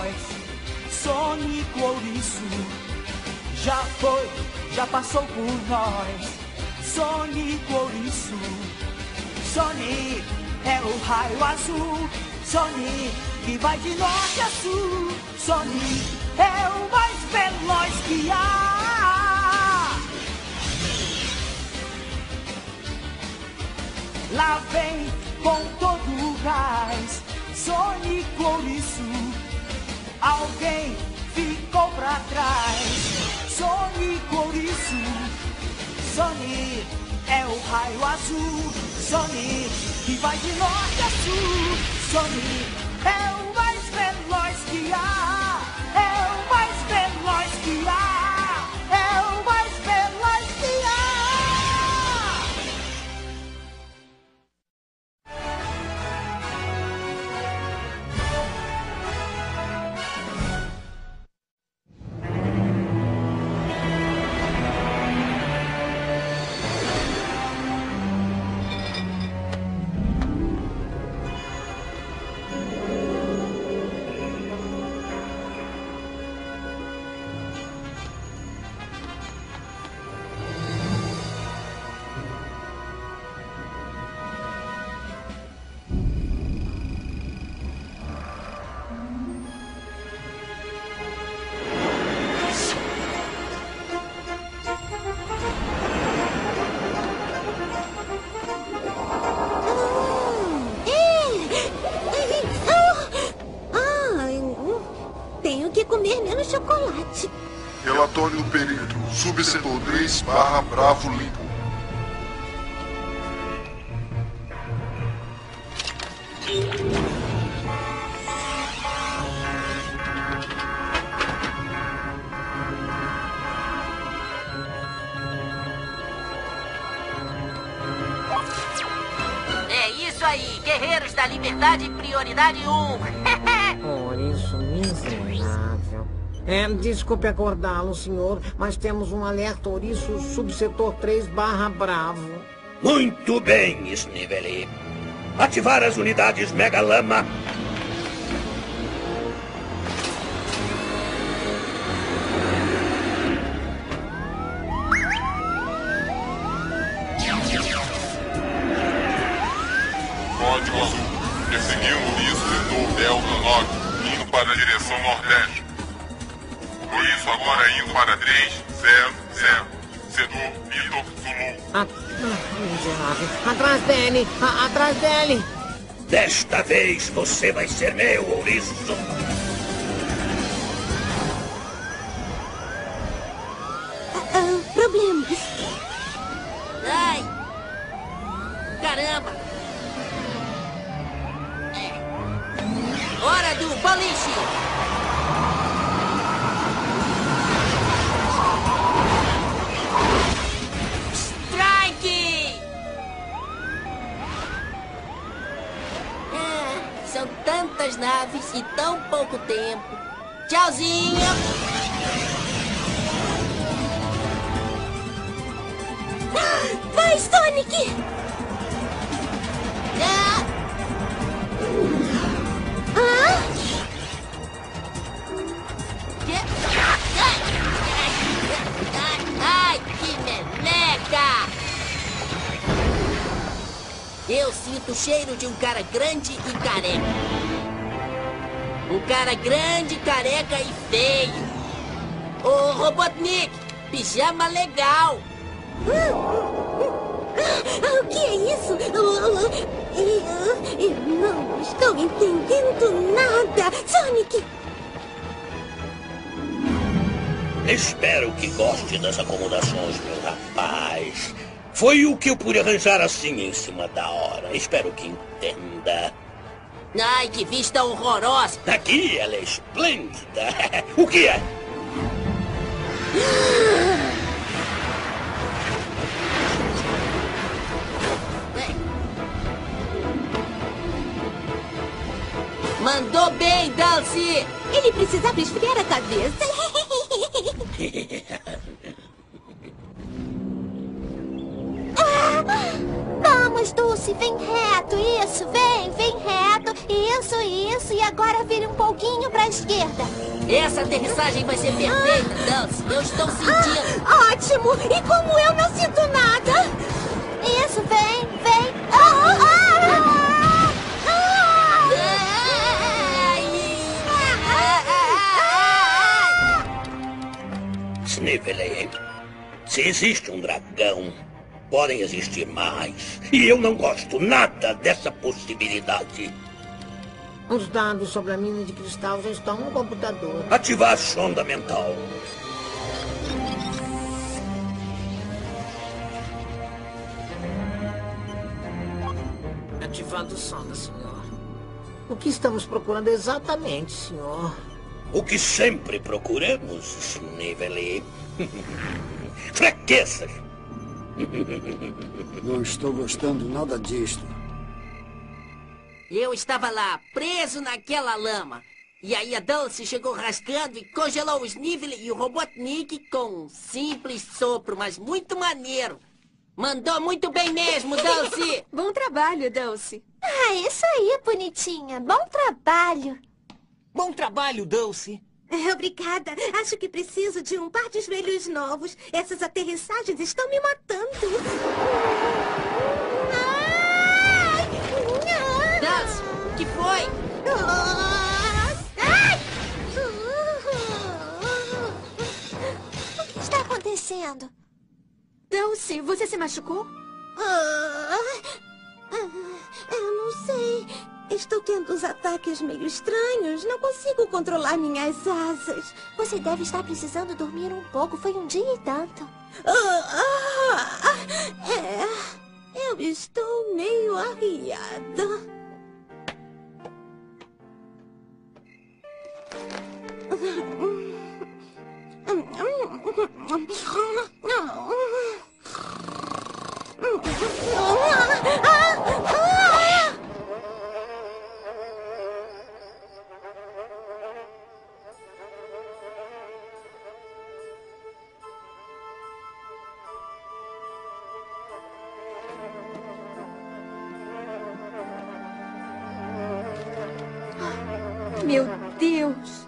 nós. Sonic Ouriço já foi, já passou por nós. Sonic Ouriço, Sonic é o raio azul. Sonic que vai de norte a sul. Sonic é o mais veloz que há. Lá vem com todo o gás Sonic Ouriço. Alguém ficou pra trás. Sonic Ouriço, Sonic é o raio azul. Sonic que vai de norte a sul. Sonic é o mais veloz que há. É o mais veloz que há. É o mais veloz que há. Tenho que comer menos chocolate. Relatório do perímetro. Subsetor 3/Bravo limpo. É isso aí, guerreiros da liberdade, prioridade 1. Ouriço miserável. Desculpe acordá-lo, senhor, mas temos um alerta Ouriço subsetor 3/Bravo. Muito bem, Snively. Ativar as unidades Megalama. Código azul. Perseguindo isso, setor Delta 9, indo para a direção nordeste. Isso agora indo para 300. Setor Vitor Zulu. Miserável. Atrás dele! Atrás dele! Desta vez você vai ser meu, Ouriço. Problemas. Ai! Caramba! Hora do boliche! Strike! São tantas naves e tão pouco tempo. Tchauzinho! Vai, Sonic! Ai, que meleca! Eu sinto o cheiro de um cara grande e careca. Um cara grande, careca e feio. Ô, Robotnik, pijama legal. O que é isso? Eu não estou entendendo nada. Sonic! Espero que goste das acomodações, meu rapaz. Foi o que eu pude arranjar assim em cima da hora. Espero que entenda. Ai, que vista horrorosa. Aqui ela é esplêndida. O que é? Mandou bem, Dulce! Ele precisava esfriar a cabeça. Vamos, Vamos, Dulce, vem reto, isso, vem reto, isso, e agora vire um pouquinho pra esquerda. Essa aterrissagem vai ser perfeita, Dulce. Eu estou sentindo. Ótimo, e como eu não sinto nada. Isso, vem. Sniveley, se existe um dragão, podem existir mais. E eu não gosto nada dessa possibilidade. Os dados sobre a mina de cristal já estão no computador. Ativar a sonda mental. Ativando sonda, senhor. O que estamos procurando exatamente, senhor? O que sempre procuramos, Sniveley. Fraquezas. Não estou gostando nada disto. Eu estava lá, preso naquela lama. E aí a Dulce chegou rascando e congelou o Snively e o Robotnik com um simples sopro, mas muito maneiro. Mandou muito bem mesmo, Dulce! Bom trabalho, Dulce. Ah, isso aí, bonitinha. Bom trabalho. Bom trabalho, Dulce. Obrigada. Acho que preciso de um par de joelhos novos. Essas aterrissagens estão me matando. Dulce, o que foi? O que está acontecendo? Dulce, você se machucou? Eu não sei. Estou tendo uns ataques meio estranhos. Não consigo controlar minhas asas. Você deve estar precisando dormir um pouco. Foi um dia e tanto. Eu estou meio arriada. Meu Deus!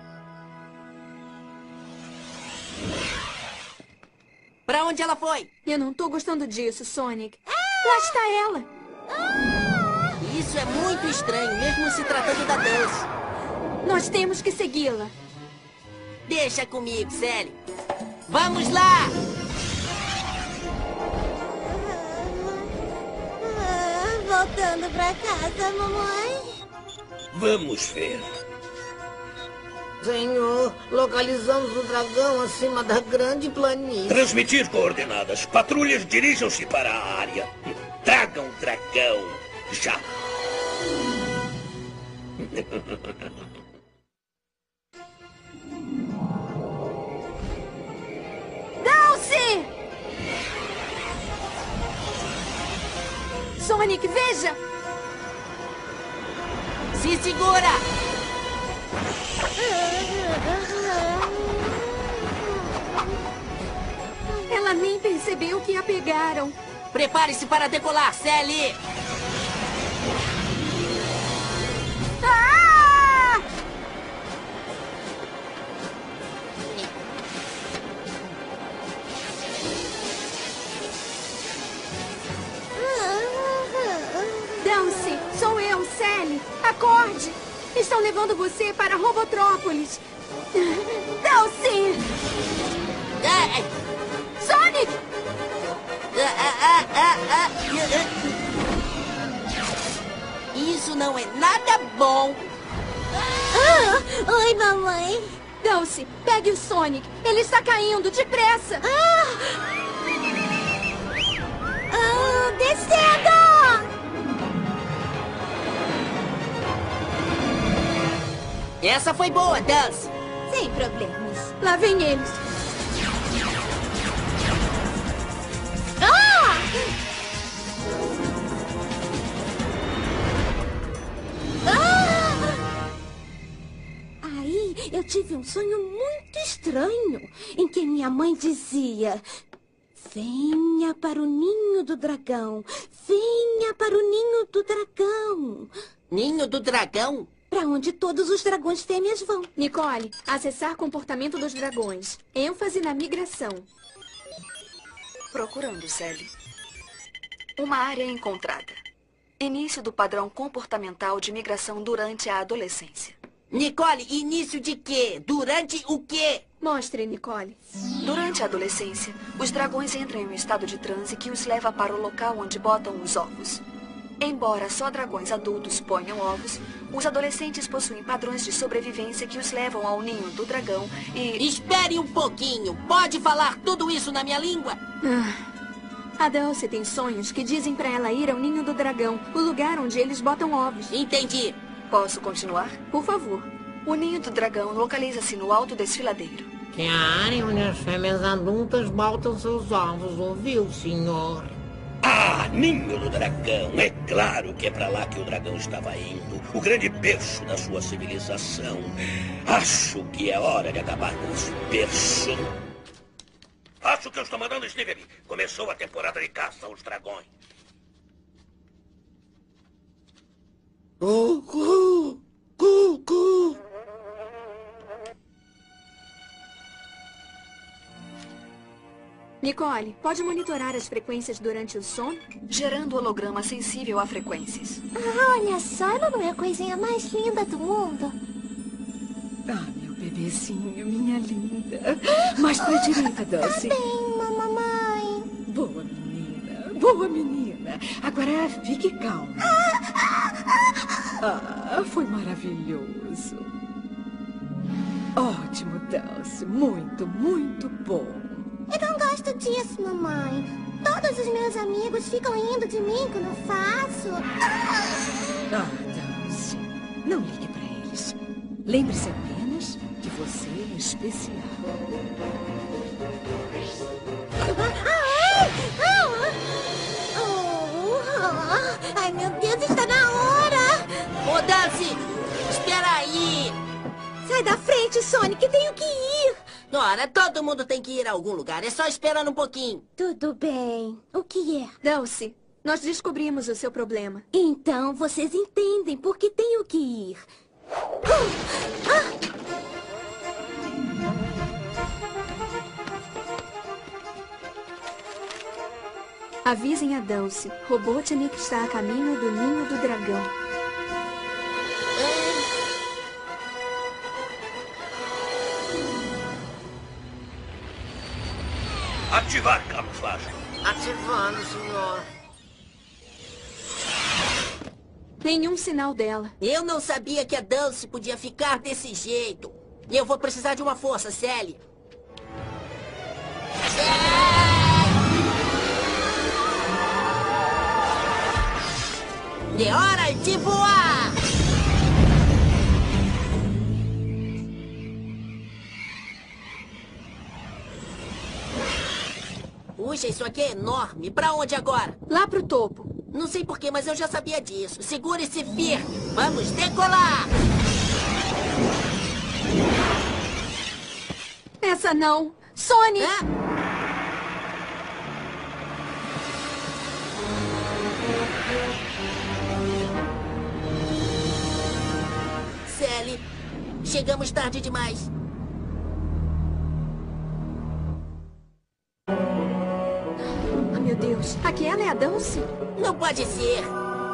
Pra onde ela foi? Eu não tô gostando disso, Sonic. Lá está ela. Isso é muito estranho, mesmo se tratando da Dulce. Nós temos que segui-la. Deixa comigo, Sally. Vamos lá! Voltando pra casa, mamãe. Vamos ver. Senhor, localizamos o dragão acima da grande planície. Transmitir coordenadas. Patrulhas dirijam-se para a área. Tragam o dragão. Já. Dulce! Sonic, veja! Se segura! Ela nem percebeu que a pegaram. Prepare-se para decolar, Sally! Ah! Dulce, sou eu, Sally. Acorde! Estão levando você para Robotrópolis. Dulce! Sonic! Isso não é nada bom! Oi, mamãe. Dulce, pegue o Sonic. Ele está caindo, depressa! Descendo! Essa foi boa, Dulce! Sem problemas. Lá vem eles. Aí eu tive um sonho muito estranho, em que minha mãe dizia: venha para o ninho do dragão, venha lá para o Ninho do Dragão. Ninho do Dragão? Para onde todos os dragões fêmeas vão. Nicole, acessar comportamento dos dragões. ênfase na migração. Procurando, Sally. Uma área encontrada. Início do padrão comportamental de migração durante a adolescência. Nicole, início de quê? Durante o quê? Mostre, Nicole. Durante a adolescência, os dragões entram em um estado de transe que os leva para o local onde botam os ovos. Embora só dragões adultos ponham ovos, os adolescentes possuem padrões de sobrevivência que os levam ao ninho do dragão e... Espere um pouquinho. Pode falar tudo isso na minha língua? A Dulce tem sonhos que dizem para ela ir ao ninho do dragão, o lugar onde eles botam ovos. Entendi. Posso continuar? Por favor. O ninho do dragão localiza-se no alto desfiladeiro. Que é a área onde as fêmeas adultas botam seus ovos, ouviu, senhor? Ah, Ninho do Dragão. É claro que é pra lá que o dragão estava indo. O grande berço da sua civilização. Acho que é hora de acabar com esse berço. Acho que eu estou mandando, Steve. Começou a temporada de caça aos dragões. Cucu! Cucu! Nicole, pode monitorar as frequências durante o sono? Gerando holograma sensível a frequências. Olha só, ela não é a coisinha mais linda do mundo. Ah, meu bebezinho, minha linda. Mais pra direita, Dulce. Tá bem, mamãe. Boa, menina. Boa, menina. Agora fique calma. Ah, foi maravilhoso. Ótimo, Dulce. Muito, muito bom. Eu não gosto disso, mamãe. Todos os meus amigos ficam rindo de mim quando faço. Ah, Dulce, não ligue pra eles. Lembre-se apenas que você é especial. Ai, meu Deus, está na hora! Ô, Dulce, espera aí! Sai da frente, Sonic, tenho que ir! Ora, todo mundo tem que ir a algum lugar. É só esperar um pouquinho. Tudo bem. O que é? Dulce, nós descobrimos o seu problema. Então, vocês entendem por que tenho que ir. Avisem a Dulce. Robotnik está a caminho do ninho do dragão. Ativar camuflagem. Ativando, senhor. Nenhum sinal dela. Eu não sabia que a Dulce podia ficar desse jeito. Eu vou precisar de uma força, Sally. É hora de voar! Puxa, isso aqui é enorme. Pra onde agora? Lá pro topo. Não sei porquê, mas eu já sabia disso. Segure-se firme. Vamos decolar! Essa não. Sonic! Sally, chegamos tarde demais. Meu Deus, aquela é a Dulce? Não pode ser.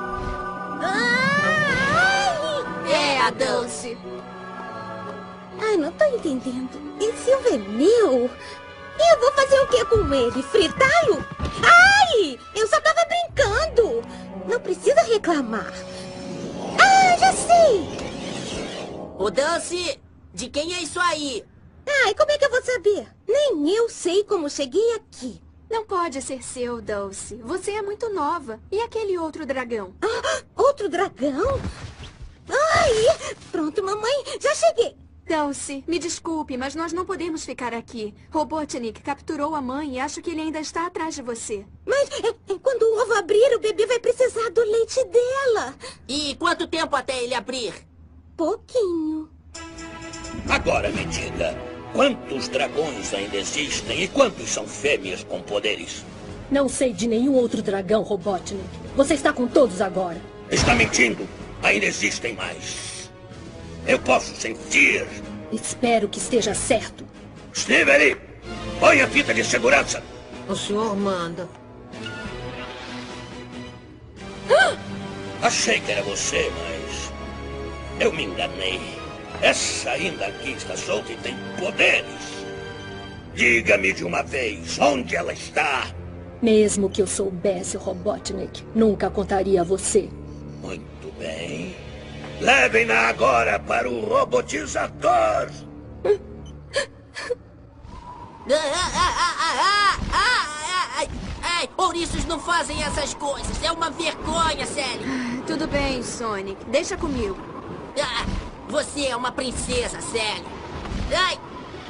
Ai! É a Dulce. Ai, não tô entendendo. Esse ovo é meu? Eu vou fazer o que com ele? Fritá-lo? Ai! Eu só tava brincando. Não precisa reclamar. Ah, já sei! Ô, Dulce, de quem é isso aí? Ai, como é que eu vou saber? Nem eu sei como cheguei aqui. Não pode ser seu, Dulce. Você é muito nova. E aquele outro dragão? Ah, outro dragão? Ai! Pronto, mamãe, já cheguei. Dulce, me desculpe, mas nós não podemos ficar aqui. Robotnik capturou a mãe e acho que ele ainda está atrás de você. Mas quando o ovo abrir, o bebê vai precisar do leite dela. E quanto tempo até ele abrir? Pouquinho. Agora me diga, quantos dragões ainda existem e quantos são fêmeas com poderes? Não sei de nenhum outro dragão, Robotnik. Você está com todos agora. Está mentindo. Ainda existem mais. Eu posso sentir. Espero que esteja certo. Snively, põe a fita de segurança. O senhor manda. Achei que era você, mas eu me enganei. Essa ainda aqui está solta e tem poderes. Diga-me de uma vez, onde ela está? Mesmo que eu soubesse, Robotnik, nunca contaria a você. Muito bem. Levem-na agora para o robotizador. Ouriços não fazem essas coisas. É uma vergonha, Sally. Tudo bem, Sonic. Deixa comigo. Você é uma princesa, Sally. Ai!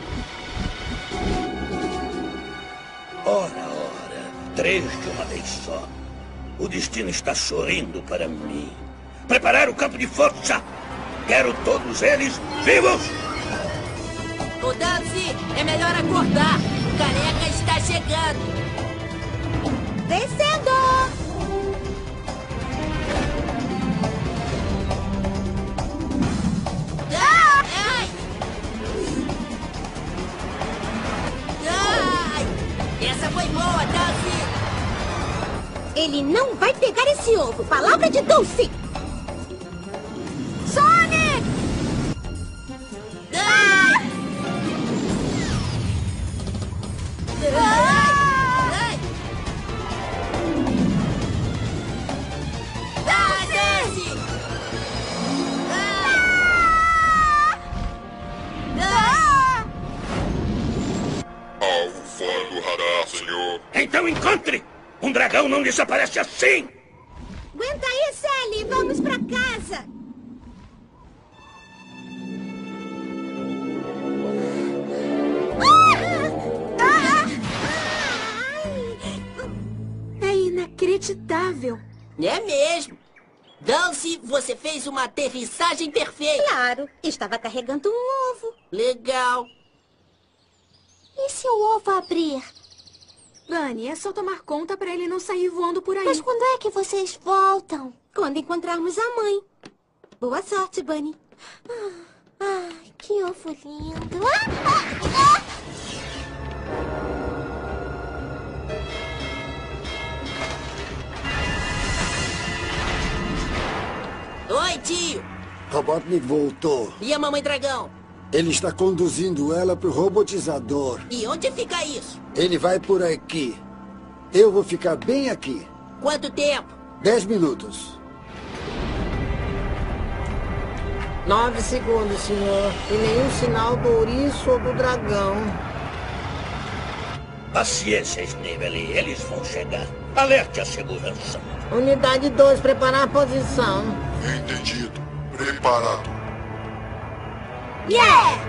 Ora, 3 de uma vez só. O destino está sorrindo para mim. Preparar o campo de força. Quero todos eles vivos. Ô, Dancy, é melhor acordar. O careca está chegando. Descendo! Ai! Ai! Essa foi boa, Dancy. Ele não vai pegar esse ovo. Palavra de Dulce. Sonic! Ai! Ai! Dancy! Alvo fora do radar, senhor. Então encontre! Um dragão não desaparece assim! Aguenta aí, Sally. Vamos pra casa. É inacreditável. É mesmo. Dancy, você fez uma aterrissagem perfeita. Claro, estava carregando um ovo. Legal. E se o ovo abrir? Bunny, é só tomar conta pra ele não sair voando por aí. Mas quando é que vocês voltam? Quando encontrarmos a mãe. Boa sorte, Bunny. Ai, que ovo lindo. Oi, tio. Robotnik voltou. E a mamãe dragão? Ele está conduzindo ela para o robotizador. E onde fica isso? Ele vai por aqui. Eu vou ficar bem aqui. Quanto tempo? 10 minutos. 9 segundos, senhor. E nenhum sinal do ouriço ou do dragão. Paciência, Snively. Eles vão chegar. Alerte a segurança. Unidade 2, preparar a posição. Entendido. Preparado. Yeah!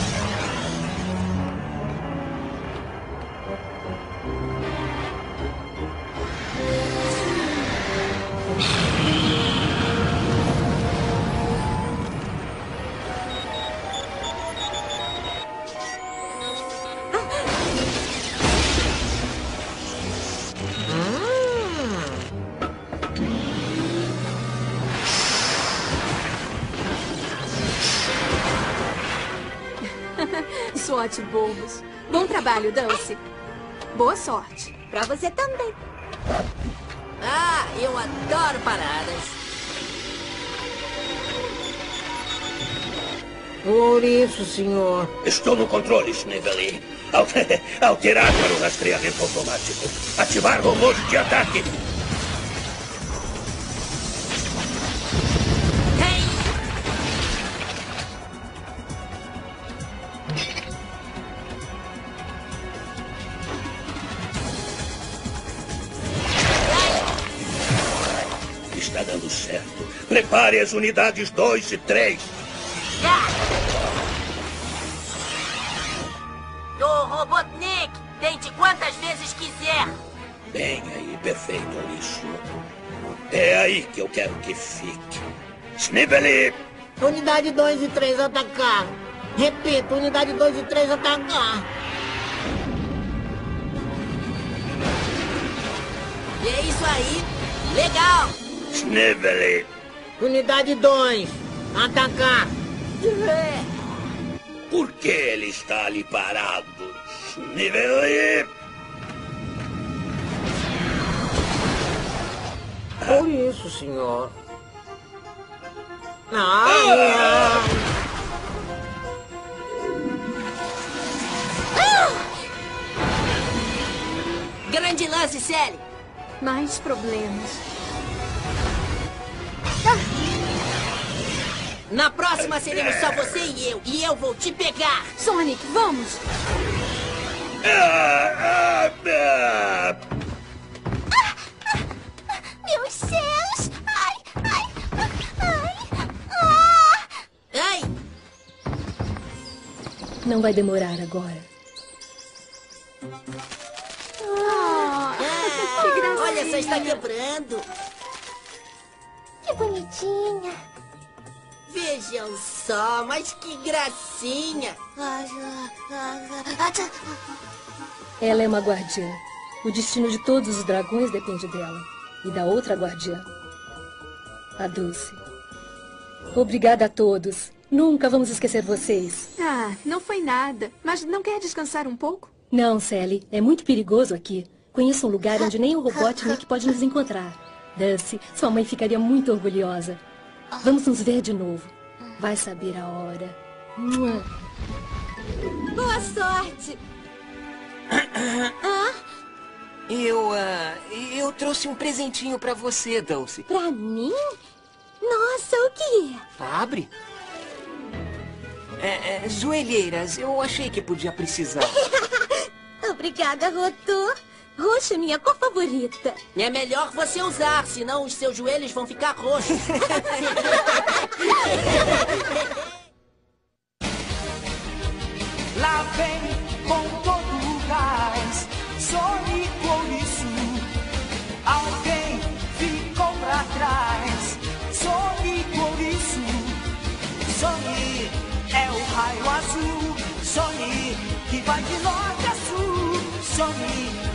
SWAT bobos. Bom trabalho, Dulce. Boa sorte. Pra você também. Ah, eu adoro paradas. O ouriço, senhor. Estou no controle, Snively. Alterar para o rastreamento automático. Ativar robôs de ataque. Hey! Está dando certo. Prepare as unidades 2 e 3. Ô, Robotnik, tente quantas vezes quiser. Bem aí, perfeito, isso. É aí que eu quero que fique. Snively! Unidade 2 e 3 atacar. Repito, unidade 2 e 3 atacar. E é isso aí. Legal! Snively. Unidade 2, atacar. Por que ele está ali parado? Snively. Por isso, senhor. Ah! Grande lance, Sally. Mais problemas. Na próxima seremos só você e eu vou te pegar. Sonic, vamos! Meus céus! Ai! Não vai demorar agora. Que gracinha. Olha só, está quebrando. Que bonitinha. Vejam só, mas que gracinha. Ela é uma guardiã. O destino de todos os dragões depende dela. E da outra guardiã, a Dulce. Obrigada a todos. Nunca vamos esquecer vocês. Ah, não foi nada. Mas não quer descansar um pouco? Não, Sally. É muito perigoso aqui. Conheço um lugar onde nem o Robotnik pode nos encontrar. Dulce, sua mãe ficaria muito orgulhosa. Vamos nos ver de novo. Vai saber a hora. Boa sorte. Eu trouxe um presentinho pra você, Dulce. Pra mim? Nossa, o que é? Abre. Joelheiras, eu achei que podia precisar. Obrigada, Rotô. Roxo é minha cor favorita. É melhor você usar, senão os seus joelhos vão ficar roxos. Lá vem com todo o gás, Sonic Ouriço. Alguém ficou pra trás, Sonic Ouriço. Sonic é o raio azul, Sonic que vai de norte a sul. Sonic